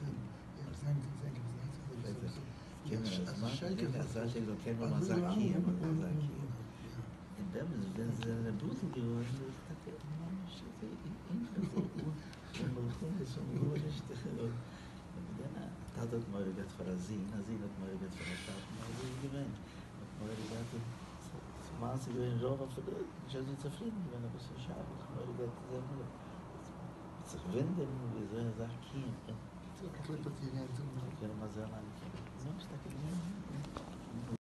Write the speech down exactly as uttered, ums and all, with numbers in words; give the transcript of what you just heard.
עשה שלו כן במזקים, במזקים. wenn sie eine Blutung geworden ist, dachte ich, Mann, שזה אין כזה, הוא מלכון ושום גבול יש תחלות. תחת מורגת פרזין, אז היא את מורגת פרזין, אז היא גוון. מורגת, מה זה גוון רוב אפילו, שזה צפרין, גוון הבסר שעה, מורגת זה מלא. צריך ונדם וזה זעקים. כן, מה זה עליי? זה משתקל.